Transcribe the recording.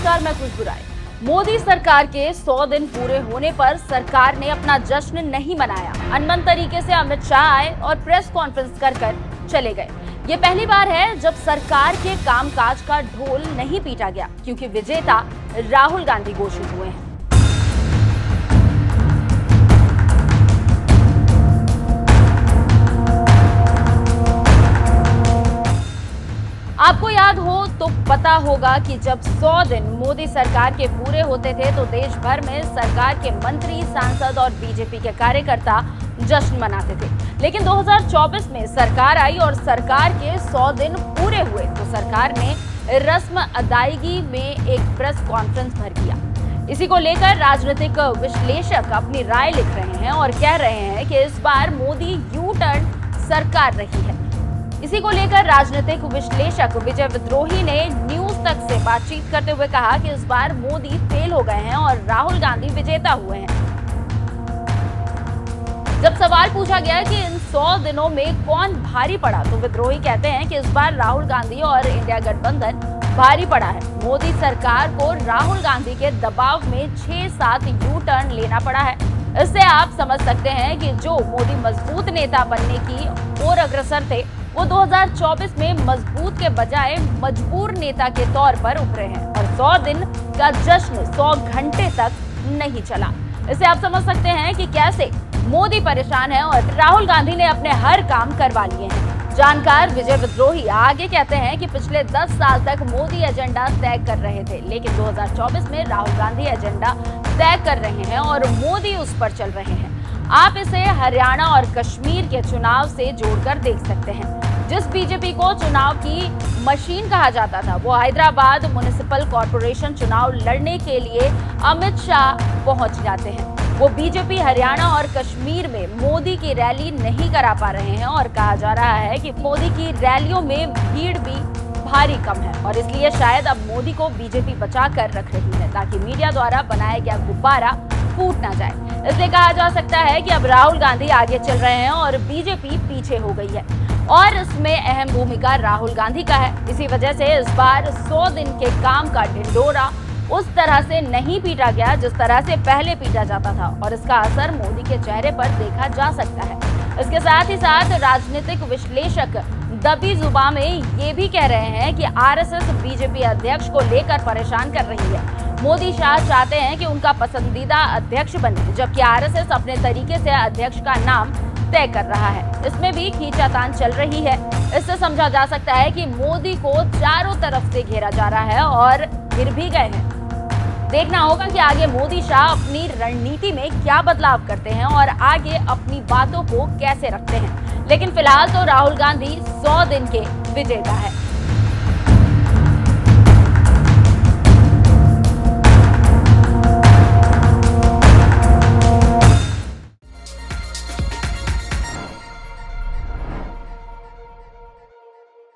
नमस्कार, मैं खुशबू राय। मोदी सरकार के 100 दिन पूरे होने पर सरकार ने अपना जश्न नहीं मनाया। अनबन तरीके से अमित शाह आए और प्रेस कॉन्फ्रेंस कर चले गए। ये पहली बार है जब सरकार के कामकाज का ढोल नहीं पीटा गया, क्योंकि विजेता राहुल गांधी घोषित हुए हैं। आपको याद हो तो पता होगा कि जब 100 दिन मोदी सरकार के पूरे होते थे तो देश भर में सरकार के मंत्री, सांसद और बीजेपी के कार्यकर्ता जश्न मनाते थे। लेकिन 2024 में सरकार आई और सरकार के 100 दिन पूरे हुए तो सरकार ने रस्म अदायगी में एक प्रेस कॉन्फ्रेंस भर किया। इसी को लेकर राजनीतिक विश्लेषक अपनी राय लिख रहे हैं और कह रहे हैं कि इस बार मोदी यू टर्न सरकार रही है। इसी को लेकर राजनीतिक विश्लेषक विजय विद्रोही ने न्यूज तक से बातचीत करते हुए कहा कि इस बार मोदी फेल हो गए हैं और राहुल गांधी विजेता हुए हैं। जब सवाल पूछा गया कि इन 100 दिनों में कौन भारी पड़ा तो विद्रोही कहते हैं कि इस बार राहुल गांधी और इंडिया गठबंधन भारी पड़ा है। मोदी सरकार को राहुल गांधी के दबाव में 6-7 यू टर्न लेना पड़ा है। इससे आप समझ सकते हैं कि जो मोदी मजबूत नेता बनने की ओर अग्रसर थे वो 2024 में मजबूत के बजाय मजबूर नेता के तौर पर उभरे हैं और 100 दिन का जश्न 100 घंटे तक नहीं चला। इससे आप समझ सकते हैं कि कैसे मोदी परेशान है और राहुल गांधी ने अपने हर काम करवा लिए हैं। जानकार विजय विद्रोही आगे कहते हैं कि पिछले 10 साल तक मोदी एजेंडा तय कर रहे थे, लेकिन 2024 में राहुल गांधी एजेंडा तय कर रहे हैं और मोदी उस पर चल रहे हैं। आप इसे हरियाणा और कश्मीर के चुनाव से जोड़कर देख सकते हैं। जिस बीजेपी को चुनाव की मशीन कहा जाता था वो हैदराबाद म्युनिसिपल कॉर्पोरेशन चुनाव लड़ने के लिए अमित शाह पहुंच जाते हैं। वो बीजेपी हरियाणा और कश्मीर में मोदी की रैली नहीं करा पा रहे हैं और कहा जा रहा है कि मोदी की रैलियों में भीड़ भी भारी कम है और इसलिए शायद अब मोदी को बीजेपी बचा कर रख रही है ताकि मीडिया द्वारा बनाया गया गुब्बारा फूट ना जाए। इसलिए कहा जा सकता है कि अब राहुल गांधी आगे चल रहे हैं और बीजेपी पीछे हो गई है और इसमें अहम भूमिका राहुल गांधी का है। इसी वजह से इस बार 100 दिन के काम का ढिंढोरा उस तरह से नहीं पीटा गया जिस तरह से पहले पीटा जाता था और इसका असर मोदी के चेहरे पर देखा जा सकता है। इसके साथ ही साथ राजनीतिक विश्लेषक दबी जुबान में ये भी कह रहे हैं कि आरएसएस बीजेपी अध्यक्ष को लेकर परेशान कर रही है। मोदी शाह चाहते हैं कि उनका पसंदीदा अध्यक्ष बने, जबकि आरएसएस अपने तरीके से अध्यक्ष का नाम तय कर रहा है। इसमें भी खींचातान चल रही है। इससे समझा जा सकता है कि मोदी को चारों तरफ से घेरा जा रहा है और घिर भी गए हैं। देखना होगा कि आगे मोदी शाह अपनी रणनीति में क्या बदलाव करते हैं और आगे अपनी बातों को कैसे रखते हैं। लेकिन फिलहाल तो राहुल गांधी 100 दिन के विजेता है।